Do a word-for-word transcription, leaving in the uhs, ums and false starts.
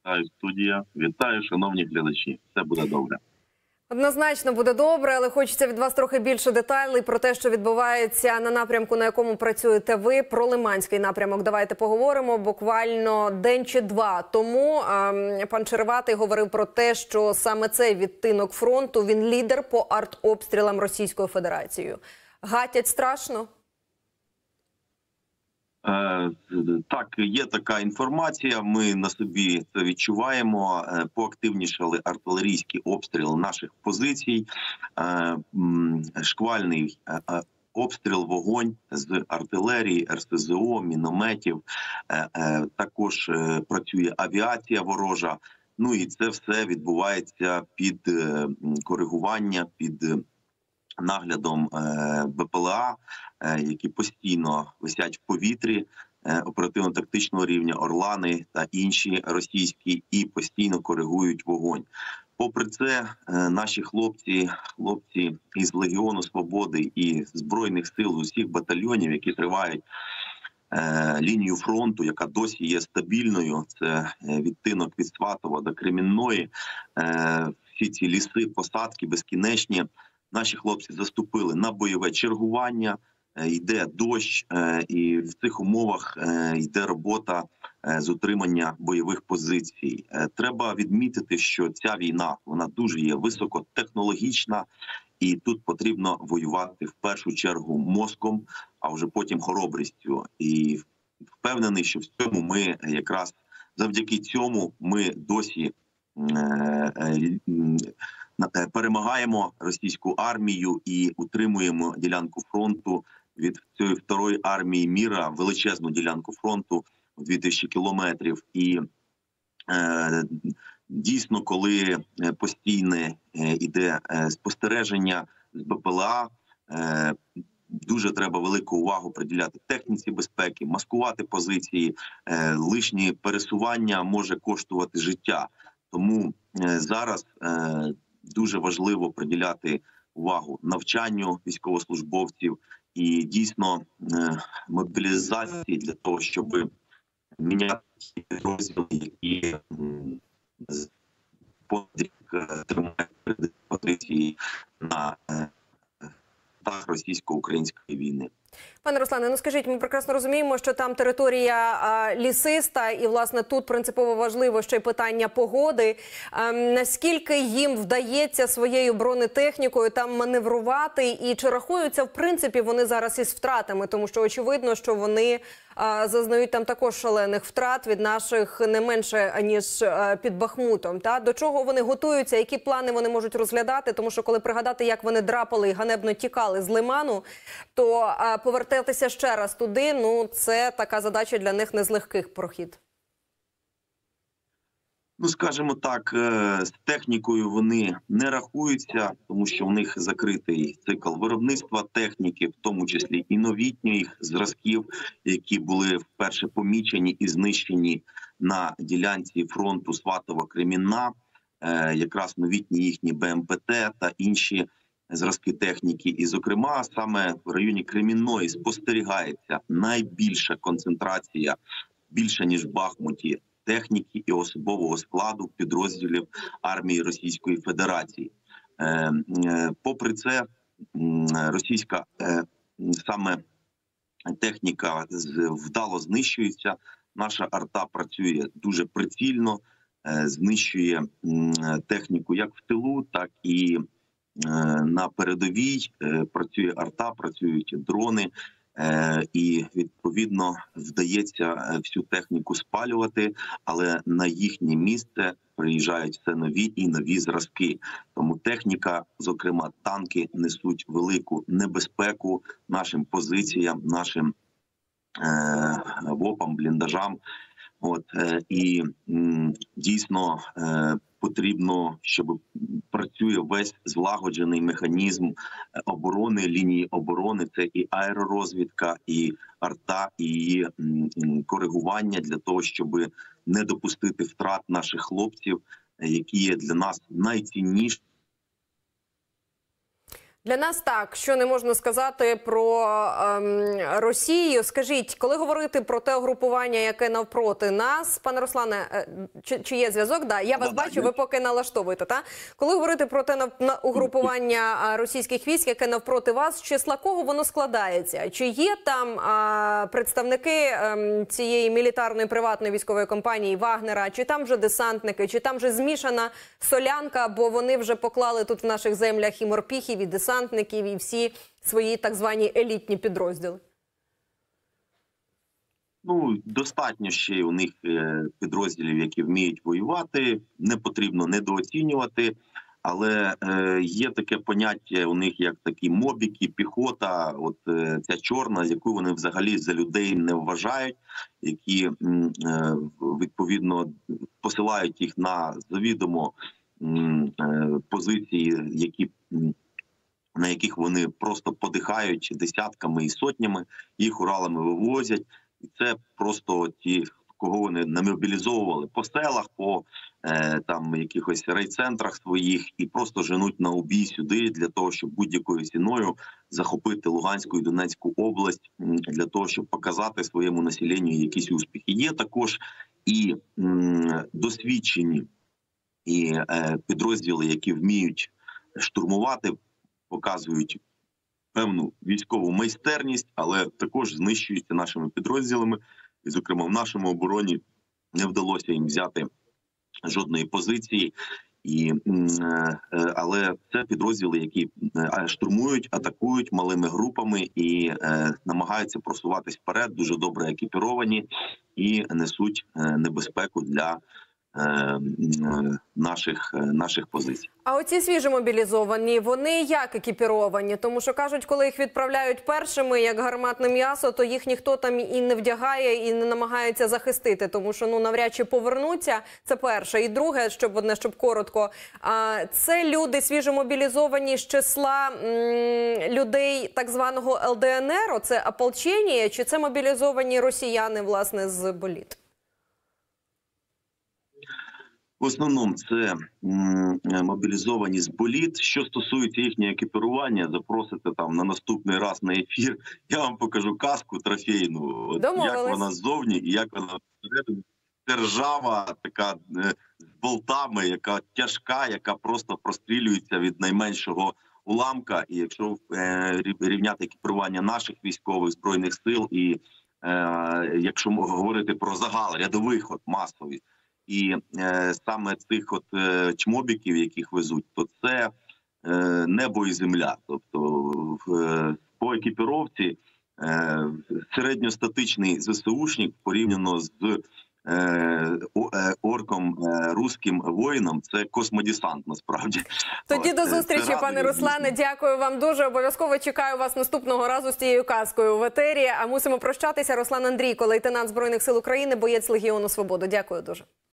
Вітаю, студія. Вітаю, шановні глядачі. Все буде добре. Однозначно буде добре, але хочеться від вас трохи більше деталей про те, що відбувається на напрямку, на якому працюєте ви. Про Лиманський напрямок давайте поговоримо. Буквально день чи два тому ем, пан Череватий говорив про те, що саме цей відтинок фронту, він лідер по артобстрілам Російською Федерацією. Гатять страшно? Так, є така інформація, ми на собі це відчуваємо. Поактивнішали артилерійські обстріли наших позицій, шквальний обстріл, вогонь з артилерії, ер ес зе о, мінометів, також працює авіація ворожа. Ну і це все відбувається під коригування, під наглядом бе пе ел а, які постійно висять в повітрі, оперативно-тактичного рівня, Орлани та інші російські, і постійно коригують вогонь. Попри це, наші хлопці, хлопці із Легіону Свободи і Збройних сил усіх батальйонів, які тривають лінію фронту, яка досі є стабільною, це відтинок від Сватова до Кремінної, всі ці ліси, посадки безкінечні, наші хлопці заступили на бойове чергування, йде дощ, і в цих умовах йде робота з утримання бойових позицій. Треба відмітити, що ця війна, вона дуже є високотехнологічна, і тут потрібно воювати в першу чергу мозком, а вже потім хоробрістю. І впевнений, що в цьому ми якраз завдяки цьому ми досі перемагаємо російську армію і утримуємо ділянку фронту від цієї второї армії міра, величезну ділянку фронту у дві тисячі кілометрів. І е, дійсно, коли постійне іде спостереження з бе пе ел а, е, дуже треба велику увагу приділяти техніці безпеки, маскувати позиції, е, лишні пересування може коштувати життя. Тому е, зараз е, дуже важливо приділяти увагу навчанню військовослужбовців і дійсно мобілізації для того, щоб міняти розділи, які тримають позиції на так російсько-української війни. Пане Руслане, ну скажіть, ми прекрасно розуміємо, що там територія а, лісиста, і, власне, тут принципово важливо ще й питання погоди. А, наскільки їм вдається своєю бронетехнікою там маневрувати, і чи рахуються, в принципі, вони зараз із втратами? Тому що очевидно, що вони а, зазнають там також шалених втрат від наших не менше, ніж а, під Бахмутом. Та? До чого вони готуються, які плани вони можуть розглядати? Тому що, коли пригадати, як вони драпали і ганебно тікали з Лиману, то а, повертатися ще раз туди, ну, це така задача для них не з легких прохід. Ну, скажімо так, з технікою вони не рахуються, тому що в них закритий цикл виробництва техніки, в тому числі і новітніх зразків, які були вперше помічені і знищені на ділянці фронту Сватова-Кремінна, якраз новітні їхні бе ем пе те та інші зразки техніки. І, зокрема, саме в районі Кремінної спостерігається найбільша концентрація, більше ніж в Бахмуті, техніки і особового складу підрозділів армії Російської Федерації. Е, е, попри це, російська е, саме техніка вдало знищується. Наша арта працює дуже прицільно, е, знищує е, техніку як в тилу, так і на передовій. Працює арта, працюють дрони, і відповідно вдається всю техніку спалювати, але на їхнє місце приїжджають все нові і нові зразки. Тому техніка, зокрема танки, несуть велику небезпеку нашим позиціям, нашим е вопам, бліндажам. От, е і м, дійсно е потрібно, щоб працює весь злагоджений механізм оборони, лінії оборони. Це і аеророзвідка, і арта, і її коригування для того, щоб не допустити втрат наших хлопців, які є для нас найцінніші. Для нас так, що не можна сказати про ем, Росію. Скажіть, коли говорити про те угрупування, яке навпроти нас, пане Руслане, е, чи, чи є зв'язок? Да, я вас Да, бачу, да, ви поки налаштовуєте, та? Коли говорити про те нав, на, угрупування а, російських військ, яке навпроти вас, з числа кого воно складається? Чи є там а, представники ем, цієї мілітарної приватної військової компанії Вагнера, чи там вже десантники, чи там вже змішана солянка, бо вони вже поклали тут в наших землях і морпіхів, і десантників, десантників і всі свої так звані елітні підрозділи? Ну, достатньо ще у них підрозділів, які вміють воювати, не потрібно недооцінювати, але е, є таке поняття у них, як такі мобіки, піхота, от е, ця чорна, яку вони взагалі за людей не вважають, які е, відповідно посилають їх на завідомо е, позиції, які на яких вони просто подихають десятками і сотнями, їх Уралами вивозять. І це просто ті, кого вони намобілізовували по селах, по е, там якихось райцентрах своїх, і просто женуть на убій сюди для того, щоб будь-якою ціною захопити Луганську і Донецьку область, для того, щоб показати своєму населенню якісь успіхи. Є також і м, досвідчені і е, підрозділи, які вміють штурмувати, показують певну військову майстерність, але також знищуються нашими підрозділами. І, зокрема, в нашому обороні не вдалося їм взяти жодної позиції. І, але це підрозділи, які штурмують, атакують малими групами і е, намагаються просуватись вперед, дуже добре екіпіровані і несуть небезпеку для е, наших, наших позицій. А оці свіжо мобілізовані, вони як екіпіровані? Тому що, кажуть, коли їх відправляють першими, як гарматне м'ясо, то їх ніхто там і не вдягає, і не намагається захистити. Тому що, ну, навряд чи повернуться, це перше. І друге, щоб одне, щоб коротко, а, це люди свіжо мобілізовані з числа м, людей так званого ел де ен ер, це ополчення, чи це мобілізовані росіяни, власне, з боліт? В основному це м, мобілізовані з боліт. Що стосується їхнього екіпірування, запросите там на наступний раз на ефір, я вам покажу каску трофейну, от, як вона ззовні і як вона всередині. Це ржава, така е, з болтами, яка тяжка, яка просто прострілюється від найменшого уламка. І якщо е, рівняти екіпірування наших військових збройних сил, і е, якщо говорити про загал, рядових, от масовий, і е, саме цих от е, чмобіків, яких везуть, то це е, небо і земля. Тобто в, е, по екіпіровці е, середньостатичний зе се ушник порівняно з е, орком, е, руським воїном, це космодесант насправді. Тоді от, до зустрічі, це пане Руслане. Дякую вам дуже. Обов'язково чекаю вас наступного разу з цією казкою в етері. А мусимо прощатися. Руслан Андрійко, лейтенант Збройних сил України, боєць Легіону Свободи. Дякую дуже.